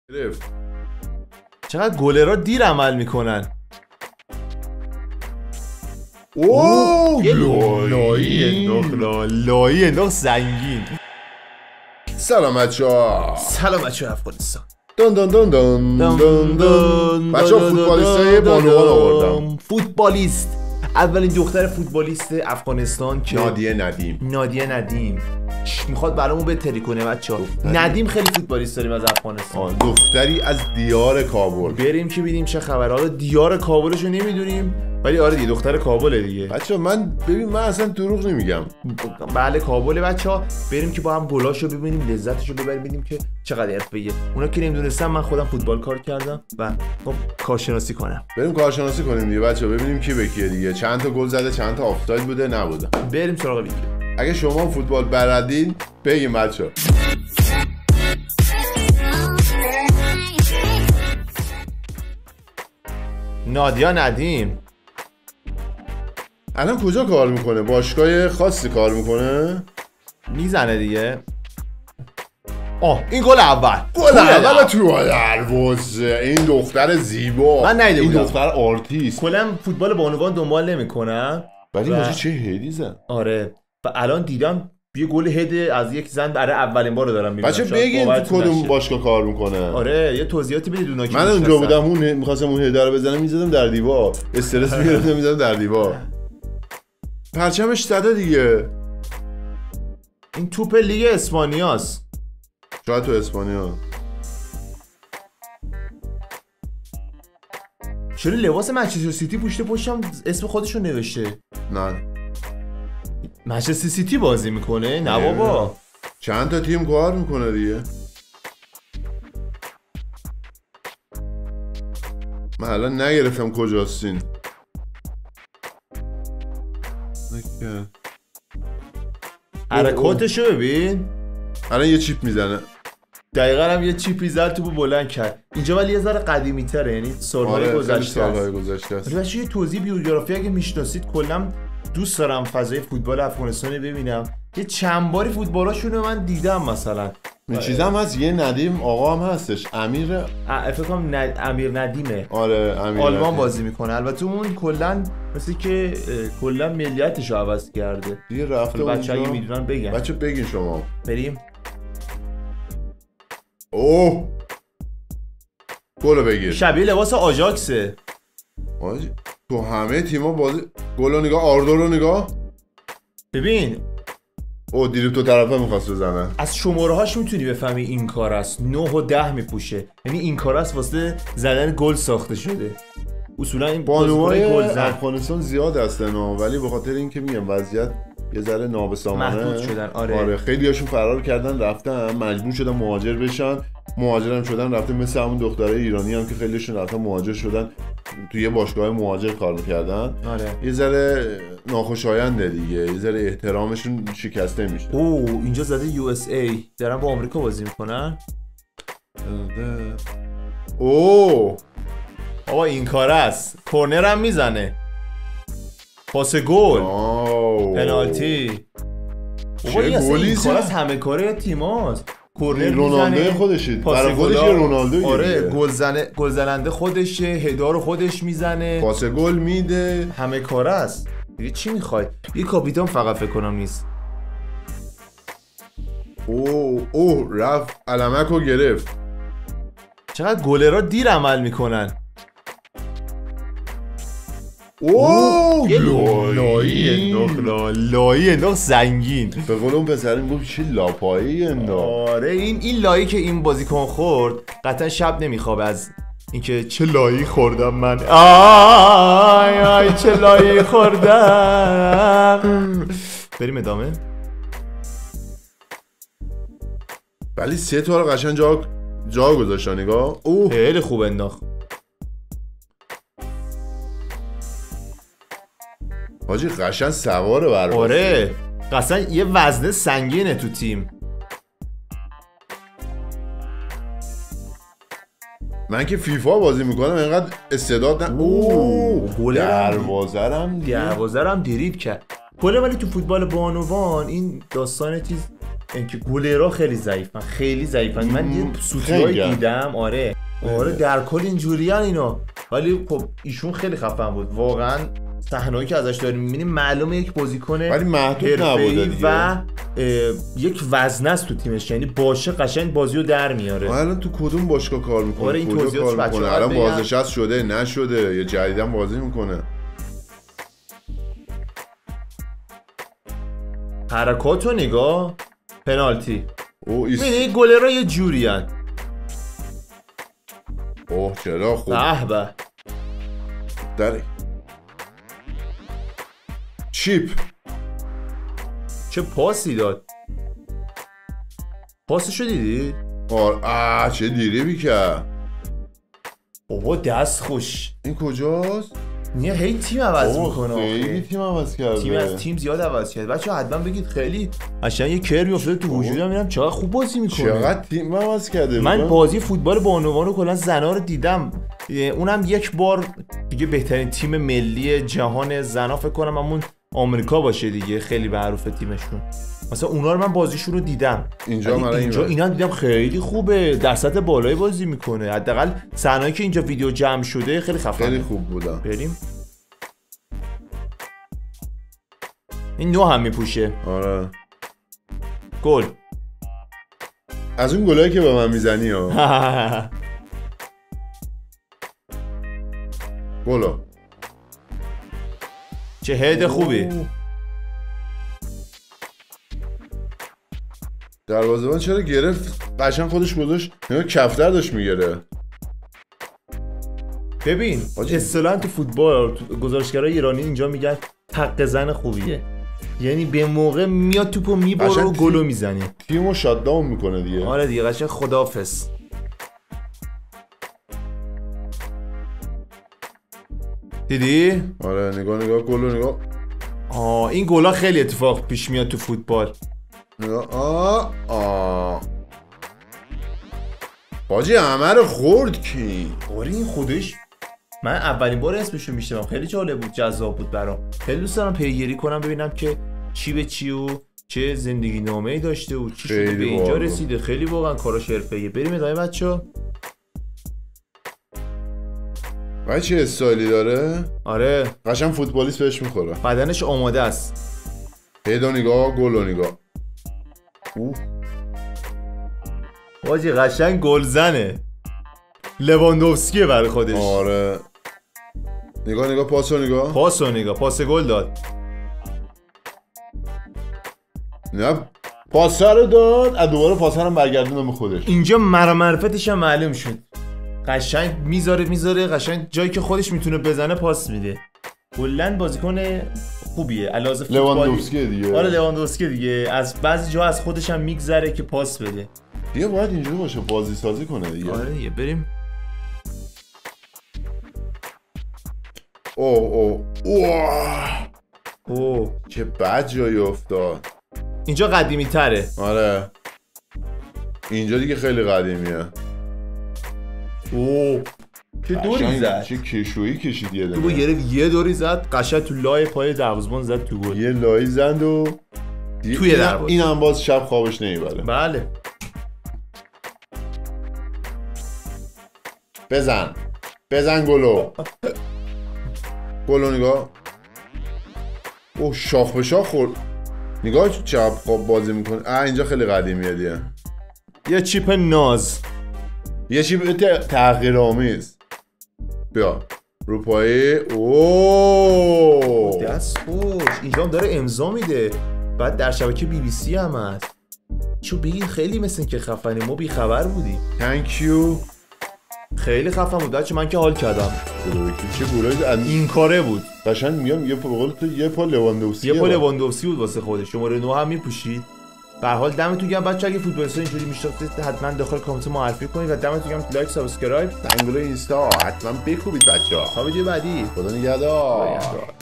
گرفت. چقدر گلرها دیر عمل میکنن. اوه لایی انداخت زنگین. سلام بچه‌ها. سلام بچه‌ها افغانستان. دون دون دون دون دون دون. بچه‌ها فوتبالیستای بانوان آوردم. فوتبالیست، اولین دختر فوتبالیست افغانستان که نادیه ندیم میخواد برامون بهتری کنه. بچه‌ها ندیم خیلی فوتبالیست داریم از افغانستان. دختری از دیار کابل. بریم که ببینیم چه خبره. حالا دیار کابلشو نمیدونیم ولی آره دیگه دختر کابله دیگه. بچه‌ها من اصلا دروغ نمیگم. بله کابله بچه‌ها. بریم که با هم گلاشو ببینیم، لذتشو ببریم، ببینیم که چقدر حرفه‌ایه. اونا که نمیدونستن من خودم فوتبال کار کردم و خب کارشناسی کنم. بریم کارشناسی کنیم دیگه بچه‌ها، ببینیم کی به کیه دیگه. چند تا گل زده، چند تا آفساید بوده، نبوده. بریم سراغ ویدیو. اگه شما فوتبال بلدین بگیم بچه‌ها. نادیا ندیم الان کجا کار میکنه؟ باشگاه خاصی کار میکنه؟ میزنه دیگه. این گل اول. گل اول تو دروازه. این دختر زیبا. من ندیده بودم. این دختر آرتیست. کلا فوتبال بانوان دنبال نمیکنم. ولی ماجی چه هدی زد. آره و الان دیدم یه گل هد از یک زن برای اولین بار دارم میبینم. بچه بگین تو کدوم باشگاه کار میکنه. آره یه توضیحاتی بدید اونا که من اونجا بودم میخواستم اون هده رو بزنم میزدم در دیوار. استرس میگرفتم میزدم در دیوار. پرچمش زده دیگه. این توپ لیگ اسپانیاست. شاید تو اسپانیا. چرا لباس منچستر سیتی پشتم اسم خودشو نوشته؟ نه منچستر سیتی بازی میکنه؟ نه بابا. چند تا تیم کار میکنه دیگه. من الان نگرفتم کجاستین. حرکاتشو ببین. الان یه چیپ میزنه. دقیقاً هم یه چیپی زد توپو بلند کرد. اینجا ولی یه ذره قدیمی تره، یعنی سالهای گذشته است. بچه یه توضیح بیوگرافی اگه میشناسید. کلا دوست دارم فضای فوتبال افغانستان ببینم. یه چند باری فوتبالاشون رو من دیدم. مثلا این چیزام هست. یه ندیم آقا هم هستش، امیر فکر کنم امیر ندیمه. آره امیر آلمان ندیم. بازی میکنه. البته اون کلا مثل که کلا ملیتش رو عوض کرده دیگه رفته بچه اونجا. اگه میدونن بگن. بچه بگین شما. بریم. اوه گلو بگیر. شبیه لباس آژاکسه. آجی تو همه تیما بازی. گلو نگاه، آردو رو نگاه. ببین دیریب تو طرفه میخواست بزنه. از شماره هاش میتونی بفهمی این کار است. 9 و 10 میپوشه. یعنی این کار است واسه زدن گل ساخته شده. اصولا این بانوهای افغانستان زیاد هستن ولی به خاطر اینکه میگم وضعیت یه ذره نابسامانه محدود شدن. آره خیلی هاشون فرار کردن رفتن، مجبور شدن مهاجر بشن. مهاجرم شدن رفتن، مثل همون دخترای ایرانی هم که خیلیشون رفتن مهاجر شدن توی باشگاه مهاجر کار می‌کردن. آره یه ذره ناخوشاینده دیگه، یه ذره احترامشون شکسته میشه. اینجا زده یو اس ای دارن با آمریکا بازی میکنن. آقا این کار است. کورنر هم میزنه. پاس گل. پنالتی. چه گلی این کار است. همه کار تیماست. کورنر رونالدو خودشه. برای خودش یه رونالدو. آره گل زننده خودشه. هدا رو خودش میزنه. پاس گل میده. همه کار است. دیگه چی میخواید؟ یه کاپیتان فقط فکر کنم نیست. رفت علمکو گرفت. چقدر گلرها دیر عمل میکنن. لایی انداخت زنگین. به قول اون پسر میگفت چه لاپایی انداخت. آره این لایی که این بازیکن خورد قطعا شب نمیخوابه از اینکه چه لایی خوردم من. آی چه لایی خوردم. بریم ادامه. ولی 3 تا رو قشنگ جا گذاشتن. نگاه خیلی خوب انداخت. حاجی قشنگ سواره بر. آره قشنگ یه وزنه سنگینه تو تیم. من که فیفا بازی میکنم اینقدر استعداد دروازه رم دریبل کرد. کلا ولی تو فوتبال بانوان این داستان چیز اینکه گلرها خیلی ضعیفن، خیلی ضعیفن. من یه سوتیای دیدم آره در کل اینجوریان اینا، ولی خب ایشون خیلی خفن بود واقعا. صحنه‌ای که ازش داریم می‌بینیم معلومه یک بازیکن ولی محدود نبوده و یک وزنه است تو تیمش، یعنی باشه قشنگ بازیو در میاره. الان تو کدوم باشگاه کار میکنه؟ آره این توضیحاتش بچه‌ها الان بازنشست شده نشده یا جدیدن بازی میکنه؟ حرکاتو نگاه، پنالتی. می‌بینی گلرها یه جوریان. اوه چرا خوب. به داره چیپ. چه پاسی داد. پاسشو دیدی؟ آره چه دیری کرد. بابا دست خوش. این کجاست؟ نه هی تیم عوض میکنه. خیلی تیم عوض کرده. تیم زیاد عوض کرده. بچه‌ها حتما بگید خیلی قشنگ یه کرمی افتاده تو وجودم. میرم چقدر خوب بازی میکنه. چقدر تیم عوض کرده. من بازی فوتبال با عنوان رو کلا زنا رو دیدم. اونم یک بار دیگه بهترین تیم ملی جهان زنا فکر کنم همون آمریکا باشه دیگه، خیلی معروفه تیمشون. مثلا اونا رو من بازیشون رو دیدم. اینجا اینا دیدم خیلی خوبه، در سطح بالایی بازی میکنه. حداقل صحنه‌ای که اینجا ویدیو جمع شده خیلی خفنه. خیلی خوب بودن. بریم. این نو هم میپوشه. آره. گل. از اون گلایی که به من میزنی ها. گلا. چه هد خوبی. دروازه‌بان چرا گرفت؟ قشنگ خودش گذاشت. نگاه کفتر داشت میگیره. ببین اصطلاحاً تو فوتبال گزارشگرای ایرانی اینجا میگن حق زن خوبیه، یعنی به موقع میاد توپو میبره و گلو میزنه، تیمو شات داون میکنه دیگه. آره دیگه قشنگ خداحافظ. دیدی؟ آره نگاه گلو نگاه. این گلا خیلی اتفاق پیش میاد تو فوتبال. نگاه باجی همه رو خورد کی؟ آره این خودش من اولین بار اسمشو میشنم، خیلی جالب بود، جذاب بود برام. خیلی دوست دارم پیگیری کنم ببینم که چی به چی و چه زندگی نامه‌ای داشته و چی شده به اینجا رسیده. خیلی واقعا کاراش حرفه‌ایه. بریم ادامه بچه‌ها. چه استایلی داره؟ آره قشنگ فوتبالیست بهش میخوره. بدنش آماده است. پیدا نگاه گلو نگاه. واجی قشنگ گلزنه. لواندوفسکیه برای خودش. آره نگاه پاسو نگاه. پاس گل داد. نه پاس رو داد، از دوباره پاس رو برگردوند به خودش. اینجا معرفتش هم معلوم شد. قشنگ میذاره قشنگ جایی که خودش میتونه بزنه پاس میده. کلا بازیکن خوبیه. علاوه لواندوفسکی دیگه. آره لواندوفسکی دیگه از بعضی جا از خودش هم میگذره که پاس بده. دیگه باید اینجوری باشه، بازی سازی کنه دیگه. آره دیگه بریم. اوه چه بد جایی افتاد. اینجا قدیمی تره. آره اینجا دیگه خیلی قدیمیه. چه دوری زد، چه کشویی کشید. یه تو گرفت یه دوری زد قشنگ تو لای پای دروازه‌بان زد تو گل. یه لای زد و توی دروازه. این هم باز شب خوابش نمیبره. بله بزن گلو. گلو نگاه. شاخ به شاخ خورد. نگاه چه خواب بازی میکنه. اینجا خیلی قدیمیه دیگه. یه چیپ ناز، یه چیپ تحقیرآمیز. بیا رو پایه. دست خوش. اینجا هم داره امضا میده. بعد در شبکه BBC هم هست. چو بگید خیلی مثل که خفنی، ما بی خبر بودیم. Thank you. خیلی خفن بود بچه، من که حال کردم. چه گلایی این کاره بود. قشنگ میگم یه پا لواندوفسکی بود واسه خودش. شماره 9 هم میپوشید. به هر حال دمتون گرم بچه‌ها. اگه فوتبالیستا اینجوری میشناختید حتما داخل کامنت معرفی کنید و دمتون گرم لایک، سابسکرایب، دنگلو اینستا حتما بکوبید بچه‌ها. تا ویدیو بعدی. خدا نگهدار.